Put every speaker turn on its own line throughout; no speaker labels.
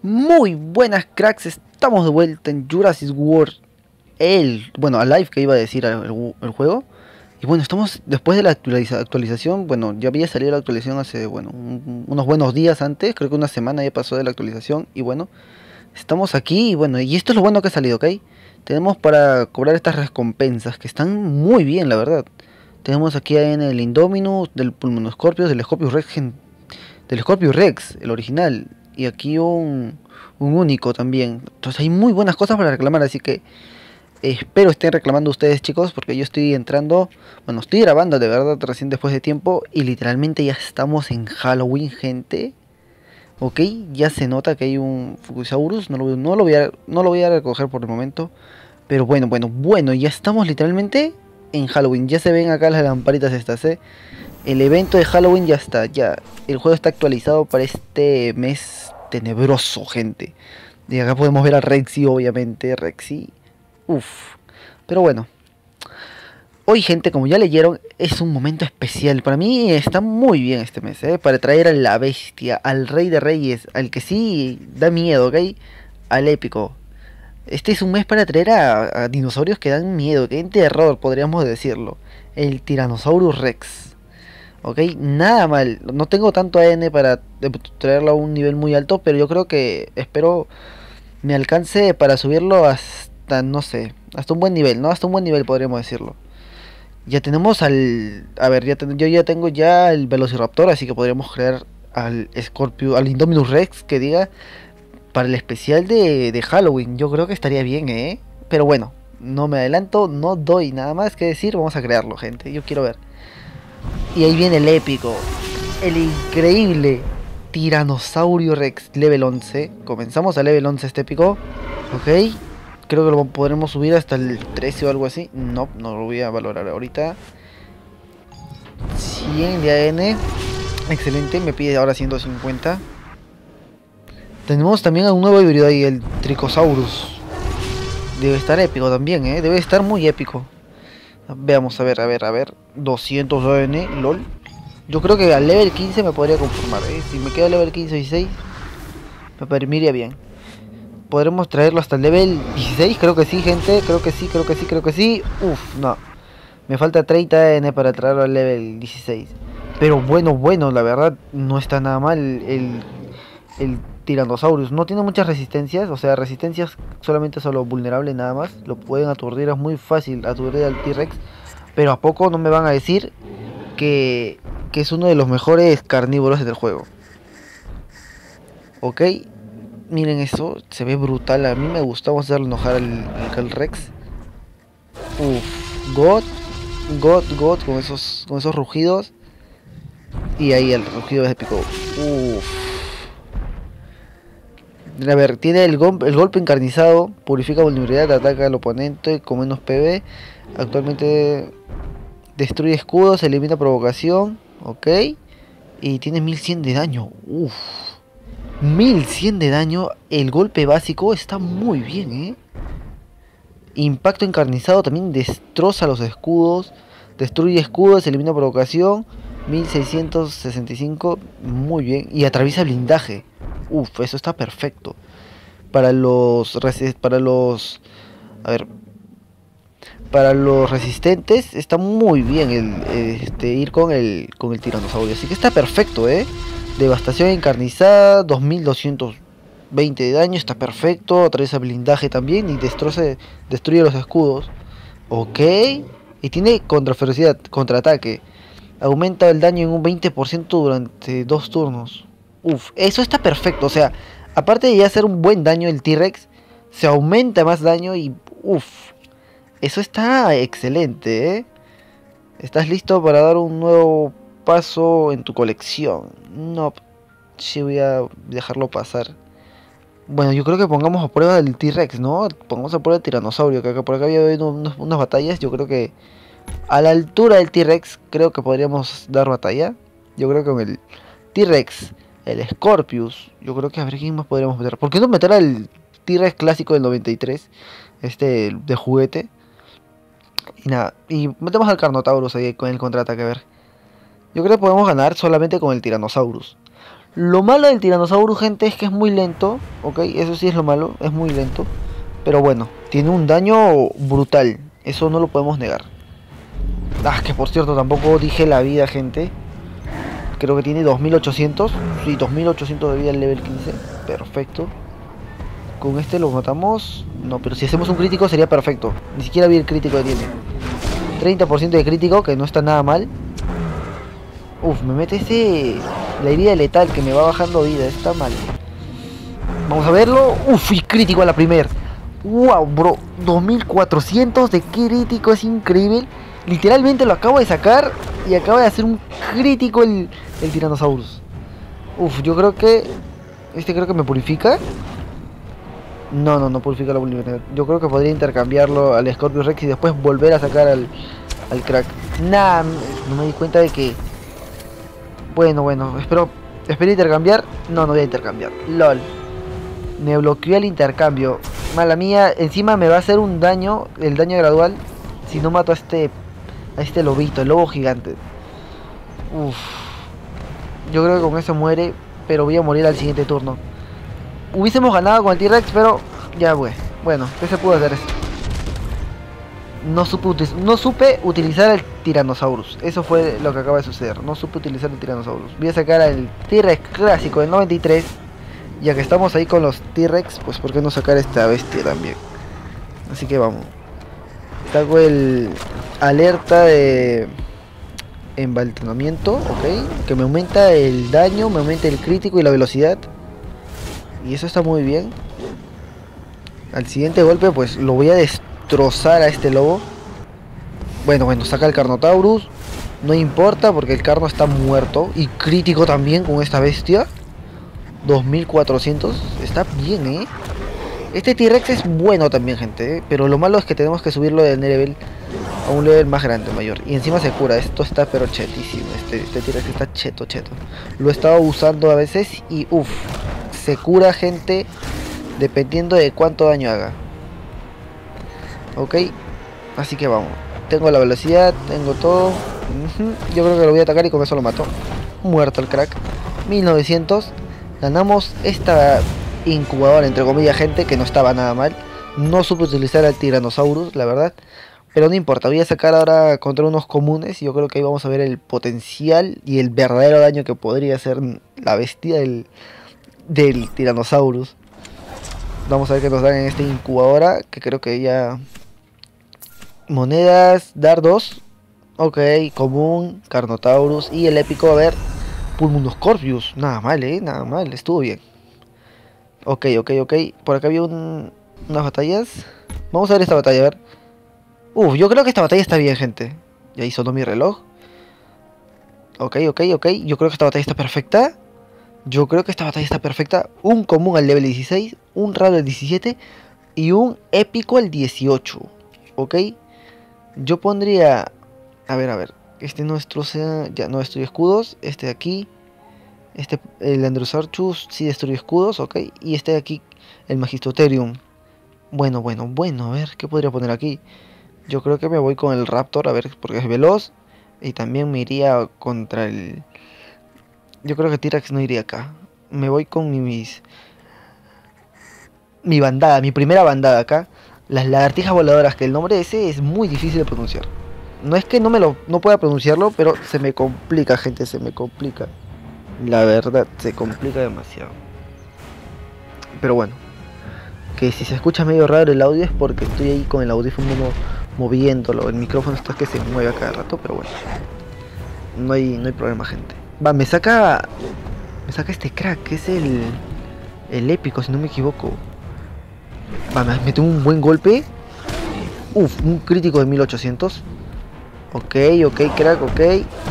Muy buenas cracks, estamos de vuelta en Jurassic World, bueno, Alive que iba a decir el juego. Y bueno, estamos después de la actualización, bueno, ya había salido la actualización hace, bueno, unos buenos días antes, creo que una semana ya pasó de la actualización. Y bueno, estamos aquí y bueno, y esto es lo bueno que ha salido, ¿ok? Tenemos para cobrar estas recompensas que están muy bien, la verdad. Tenemos aquí en el Indominus, del Pulmonoscorpius, del Scorpius Rex, el original. Y aquí un único también. Entonces hay muy buenas cosas para reclamar, así que espero estén reclamando ustedes, chicos, porque yo estoy entrando, bueno, estoy grabando de verdad recién después de tiempo y literalmente ya estamos en Halloween, gente. Ok, ya se nota que hay un Fukusaurus, no lo voy a recoger por el momento. Pero bueno, ya estamos literalmente en Halloween. Ya se ven acá las lamparitas estas, El evento de Halloween ya está, ya. El juego está actualizado para este mes tenebroso, gente. Y acá podemos ver a Rexy, obviamente, Rexy. Uf. Pero bueno. Hoy, gente, como ya leyeron, es un momento especial. Para mí está muy bien este mes, para traer a la bestia, al rey de reyes, al que sí da miedo, ¿ok? Al épico. Este es un mes para traer a dinosaurios que dan miedo, que dan terror, podríamos decirlo. El Tyrannosaurus Rex. Ok, nada mal. No tengo tanto AN para traerlo a un nivel muy alto, pero yo creo que espero me alcance para subirlo hasta, no sé, hasta un buen nivel, ¿no? Hasta un buen nivel podríamos decirlo. Ya tenemos al... A ver, yo ya tengo ya el Velociraptor, así que podríamos crear al Scorpio, al Indominus Rex, que diga, para el especial de Halloween. Yo creo que estaría bien, ¿eh? Pero bueno, no me adelanto, no doy nada más que decir, vamos a crearlo, gente. Yo quiero ver. Y ahí viene el épico, el increíble Tiranosaurio Rex level 11. Comenzamos a level 11 este épico. Ok. Creo que lo podremos subir hasta el 13 o algo así. No, no lo voy a valorar ahorita. 100 de AN. Excelente, me pide ahora 150. Tenemos también a un nuevo híbrido ahí, el Tricosaurus. Debe estar épico también, debe estar muy épico. Veamos, a ver. 200 AN, lol. Yo creo que al level 15 me podría conformar, Si me queda level 15 y 6, me permitiría bien. Podremos traerlo hasta el level 16, creo que sí, gente. Creo que sí. Uf, no. Me falta 30 N para traerlo al level 16. Pero bueno, la verdad no está nada mal el Tyrannosaurus. No tiene muchas resistencias, o sea, resistencias solamente solo vulnerable nada más. Lo pueden aturdir, es muy fácil aturdir al T-Rex. Pero a poco no me van a decir que es uno de los mejores carnívoros del juego. Ok, miren eso, se ve brutal. A mí me gustaba hacerle enojar al Rex. Uff, God, con esos rugidos. Y ahí el rugido es épico. Uff. A ver, tiene el golpe encarnizado, purifica vulnerabilidad, ataca al oponente con menos PV. Actualmente destruye escudos, elimina provocación. Ok. Y tiene 1100 de daño. Uff. 1100 de daño. El golpe básico está muy bien, Impacto encarnizado también destroza los escudos. Destruye escudos, elimina provocación. 1665. Muy bien. Y atraviesa blindaje. Uf, eso está perfecto. Para los... A ver. Para los resistentes está muy bien ir con el tiranosaurio. Así que está perfecto, Devastación encarnizada, 2220 de daño, está perfecto. Atraviesa blindaje también y destruye los escudos. Ok. Y tiene contraferocidad, contraataque. Aumenta el daño en un 20% durante 2 turnos. Uf, eso está perfecto. O sea, aparte de ya hacer un buen daño el T-Rex, se aumenta más daño y uf. Eso está excelente, ¿Estás listo para dar un nuevo paso en tu colección? No, sí voy a dejarlo pasar. Bueno, yo creo que pongamos a prueba el T-Rex, ¿no? Pongamos a prueba el tiranosaurio, que acá por acá había habido unas batallas. Yo creo que a la altura del T-Rex creo que podríamos dar batalla. Yo creo que con el T-Rex, el Scorpius, yo creo que a ver quién más podríamos meter. ¿Por qué no meter al T-Rex clásico del 93? Este de juguete. Y nada, y metemos al Carnotaurus ahí con el contraataque, a ver. Yo creo que podemos ganar solamente con el Tyrannosaurus. Lo malo del Tyrannosaurus, gente, es que es muy lento. Ok, eso sí es lo malo, es muy lento. Pero bueno, tiene un daño brutal. Eso no lo podemos negar. Ah, que por cierto, tampoco dije la vida, gente. Creo que tiene 2800. Sí, 2800 de vida al level 15. Perfecto. Con este lo matamos. No, pero si hacemos un crítico sería perfecto. Ni siquiera vi el crítico que tiene. 30% de crítico, que no está nada mal. Uf, me mete la herida letal que me va bajando vida. Está mal. Vamos a verlo. Uf, y crítico a la primera. Wow, bro. 2400 de crítico, es increíble. Literalmente lo acabo de sacar y acaba de hacer un crítico el Tyrannosaurus. Uf, yo creo que... creo que me purifica. No purifica la vulnerabilidad. Yo creo que podría intercambiarlo al Scorpius Rex y después volver a sacar al crack. Nah, no me di cuenta de que... Bueno, espero intercambiar. No voy a intercambiar. LOL. Me bloqueó el intercambio. Mala mía, encima me va a hacer un daño, el daño gradual, si no mato a este lobito, el lobo gigante. Uf. Yo creo que con eso muere, pero voy a morir al siguiente turno. Hubiésemos ganado con el T-Rex, pero ya fue. Bueno, ¿qué se pudo hacer esto? No supe utilizar el Tyrannosaurus. Eso fue lo que acaba de suceder. No supe utilizar el Tyrannosaurus. Voy a sacar al T-Rex clásico del 93. Ya que estamos ahí con los T-Rex, pues ¿por qué no sacar esta bestia también? Así que vamos. Saco el alerta de embalsamamiento, ok. Que me aumenta el daño, me aumenta el crítico y la velocidad. Y eso está muy bien. Al siguiente golpe pues lo voy a destrozar a este lobo. Bueno, saca el Carnotaurus. No importa porque el Carno está muerto. Y crítico también con esta bestia. 2400, está bien, Este T-Rex es bueno también, gente, pero lo malo es que tenemos que subirlo de level a un level más grande, mayor. Y encima se cura, esto está pero chetísimo. Este T-Rex está cheto. Lo he estado usando a veces y uff, se cura, gente, dependiendo de cuánto daño haga. Ok, así que vamos. Tengo la velocidad, tengo todo. Yo creo que lo voy a atacar y con eso lo mato. Muerto el crack. 1900. Ganamos esta incubadora, entre comillas, gente, que no estaba nada mal. No supe utilizar al Tyrannosaurus, la verdad. Pero no importa, voy a sacar ahora contra unos comunes. Y yo creo que ahí vamos a ver el potencial y el verdadero daño que podría hacer la bestia del Tyrannosaurus. Vamos a ver qué nos dan en esta incubadora, que creo que ya... Monedas, dardos. Ok, común, Carnotaurus y el épico, a ver... Pulmonoscorpius, nada mal, nada mal, estuvo bien. Ok, por acá había unas batallas. Vamos a ver esta batalla, a ver. Yo creo que esta batalla está bien, gente. Ya ahí sonó mi reloj. Ok, yo creo que esta batalla está perfecta. Un común al level 16, un raro al 17 y un épico al 18. Ok, yo pondría... A ver. Este nuestro ya no destruye escudos. Este de aquí. El Androsarchus sí destruye escudos, ok. Y este de aquí, el Magistoterium. Bueno. A ver, ¿qué podría poner aquí? Yo creo que me voy con el Raptor, a ver, porque es veloz. Y también me iría contra el... Yo creo que T-Rex no iría acá. Me voy con mi bandada, mi primera bandada acá. Las lagartijas voladoras, que el nombre ese es muy difícil de pronunciar. No es que no pueda pronunciarlo, pero se me complica, gente, se me complica. La verdad, se complica demasiado. Pero bueno, que si se escucha medio raro el audio es porque estoy ahí con el audífono moviéndolo. El micrófono está que se mueve a cada rato, pero bueno. No hay problema, gente. Va, me saca este crack, que es el épico, si no me equivoco. Va, me tengo un buen golpe. Uf, un crítico de 1800. Ok, crack, ok.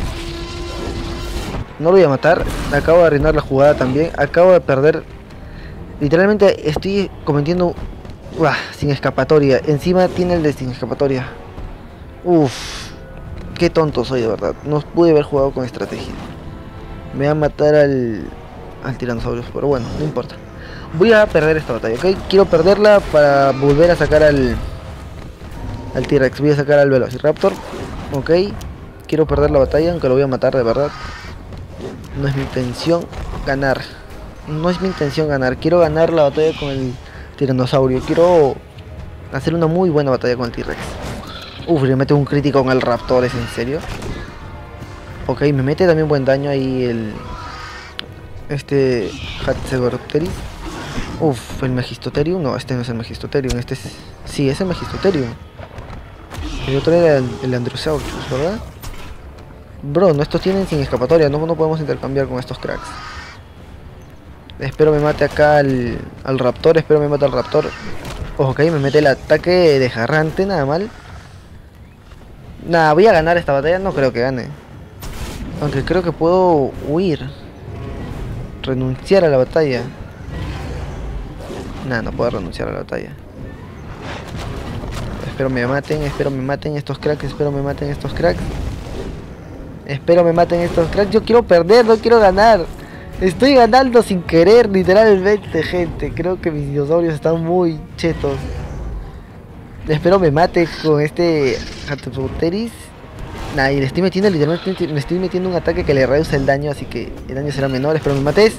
No lo voy a matar. Acabo de arruinar la jugada también. Acabo de perder. Literalmente estoy cometiendo... sin escapatoria. Encima tiene el de sin escapatoria. Uf. Qué tonto soy, de verdad. No pude haber jugado con estrategia. Me va a matar al Tyrannosaurus. Pero bueno, no importa. Voy a perder esta batalla, ¿ok? Quiero perderla para volver a sacar al T-Rex. Voy a sacar al Velociraptor. Ok. Quiero perder la batalla, aunque lo voy a matar de verdad. No es mi intención. ganar. No es mi intención ganar. Quiero ganar la batalla con el tiranosaurio. Quiero hacer una muy buena batalla con el T-Rex. Uf, le mete un crítico con el raptor, ¿es en serio? Ok, me mete también buen daño ahí el... Hatzegorpteris. Uf, el Megistotherium. No, este no es el Megistotherium. Este es... Sí, es el Megistotherium. El otro era el Androsaurus, ¿verdad? Bro, no, estos tienen sin escapatoria. No podemos intercambiar con estos cracks. Espero me mate acá al raptor. Espero me mate al raptor. Ok, me mete el ataque desgarrante, nada mal. Nada, voy a ganar esta batalla. No creo que gane. Aunque creo que puedo huir. Renunciar a la batalla. Nada, no puedo renunciar a la batalla. Espero me maten estos cracks. Espero me maten estos cracks. Espero me maten estos cracks. Yo quiero perder, no quiero ganar. Estoy ganando sin querer, literalmente, gente. Creo que mis dinosaurios están muy chetos. Espero me mate con este Hatzegorpteris. Nah, y le estoy metiendo literalmente, le estoy metiendo un ataque que le reduce el daño, así que el daño será menor. Espero me mates.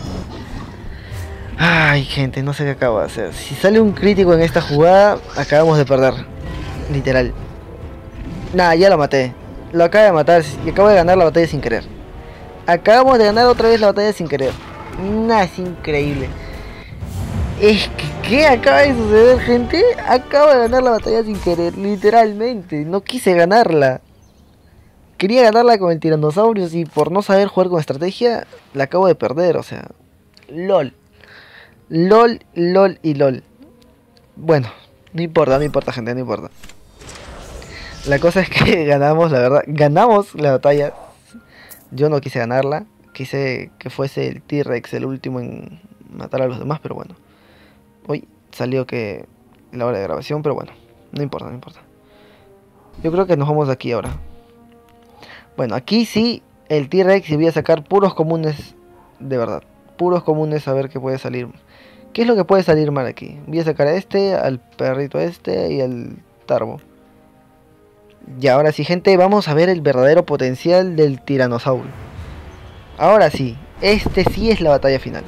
Ay, gente, no sé qué acabo de hacer. Si sale un crítico en esta jugada, acabamos de perder. Literal. Nah, ya lo maté. Lo acabo de matar y acabo de ganar la batalla sin querer. Acabamos de ganar otra vez la batalla sin querer. Nah, es increíble. Es que, ¿qué acaba de suceder, gente? Acabo de ganar la batalla sin querer, literalmente. No quise ganarla. Quería ganarla con el Tyrannosaurus y por no saber jugar con estrategia, la acabo de perder, o sea. LOL. LOL, LOL y LOL. Bueno, no importa, gente, no importa. La cosa es que ganamos, la verdad. Ganamos la batalla. Yo no quise ganarla. Quise que fuese el T-Rex el último en matar a los demás, pero bueno. Hoy salió que la hora de grabación, pero bueno. No importa, no importa. Yo creo que nos vamos de aquí ahora. Bueno, aquí sí, el T-Rex, y voy a sacar puros comunes de verdad. Puros comunes a ver qué puede salir. ¿Qué es lo que puede salir mal aquí? Voy a sacar a este, al perrito este y al Tarbo. Y ahora sí, gente, vamos a ver el verdadero potencial del tiranosaurio. Ahora sí, este sí es la batalla final.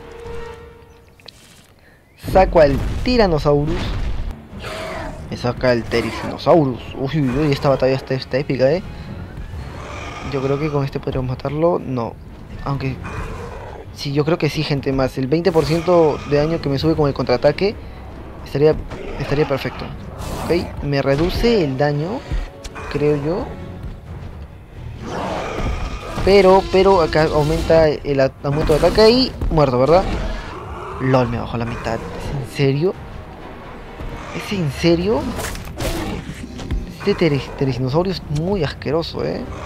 Saco al Tyrannosaurus. Me saca el Pterosaurus. Uy, uy, esta batalla está épica, Yo creo que con este podríamos matarlo. No. Aunque... Sí, yo creo que sí, gente. Más el 20% de daño que me sube con el contraataque estaría perfecto. Ok, me reduce el daño, creo yo. Pero acá aumenta el aumento de ataque y muerto, ¿verdad? LOL, me bajó la mitad. ¿Es en serio? ¿Es en serio? Este Pterosaurus es muy asqueroso,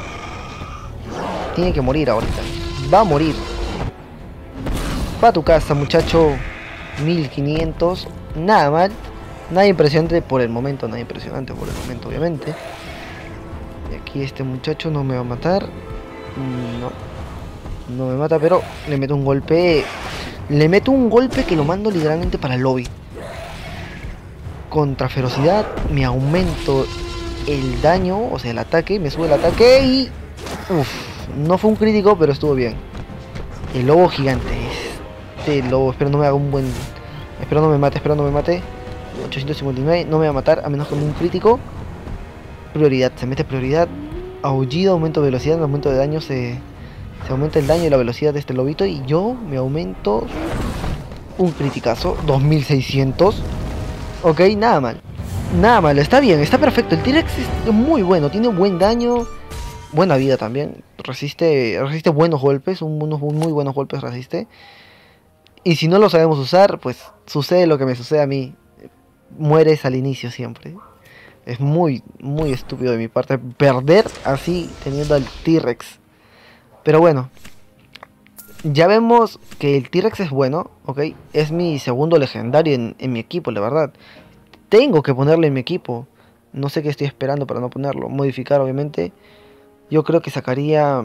Tiene que morir ahorita. Va a morir. Va a tu casa, muchacho. 1500. Nada mal. Nada impresionante por el momento. Nada impresionante por el momento, obviamente. Y aquí este muchacho no me va a matar. No. No me mata, pero le meto un golpe. Le meto un golpe que lo mando literalmente para el lobby. Contra ferocidad me aumento el daño, o sea el ataque, me sube el ataque y... Uff, no fue un crítico, pero estuvo bien. El lobo gigante. Este lobo, espero no me haga un buen... Espero no me mate. 859, no me va a matar a menos que un crítico. Prioridad, se mete prioridad. Aullido, aumento de velocidad, aumento de daño, se aumenta el daño y la velocidad de este lobito. Y yo me aumento un criticazo, 2600. Ok, nada mal. Nada mal, está bien, está perfecto. El T-Rex es muy bueno, tiene buen daño, buena vida también. Resiste buenos golpes, unos muy buenos golpes resiste. Y si no lo sabemos usar, pues sucede lo que me sucede a mí. Mueres al inicio siempre. Es muy, muy estúpido de mi parte perder así teniendo al T-Rex. Pero bueno, ya vemos que el T-Rex es bueno, ok. Es mi segundo legendario en mi equipo, la verdad. Tengo que ponerle en mi equipo. No sé qué estoy esperando para no ponerlo. Modificar, obviamente. Yo creo que sacaría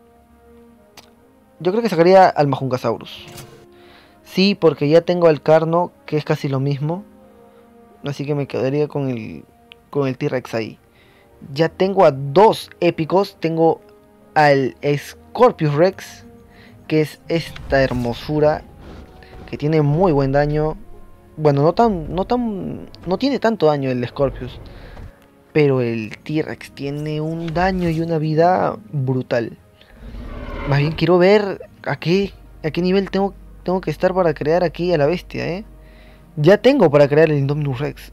al Majungasaurus. Sí, porque ya tengo al Carno, que es casi lo mismo. Así que me quedaría con el T-Rex ahí. Ya tengo a dos épicos. Tengo al Scorpius Rex que es esta hermosura que tiene muy buen daño. Bueno, no tiene tanto daño el Scorpius, pero el T-Rex tiene un daño y una vida brutal. Más bien quiero ver a qué nivel tengo que estar para crear aquí a la bestia, Ya tengo para crear el Indominus Rex.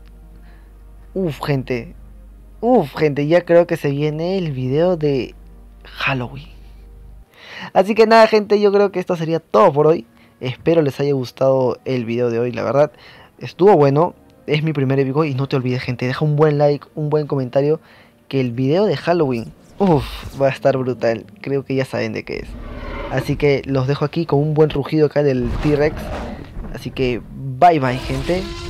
Uf, gente, ya creo que se viene el video de Halloween. Así que nada, gente, yo creo que esto sería todo por hoy. Espero les haya gustado el video de hoy, la verdad. Estuvo bueno, es mi primer video y no te olvides, gente, deja un buen like, un buen comentario, que el video de Halloween, va a estar brutal. Creo que ya saben de qué es. Así que los dejo aquí con un buen rugido acá del T-Rex. Así que bye bye, gente.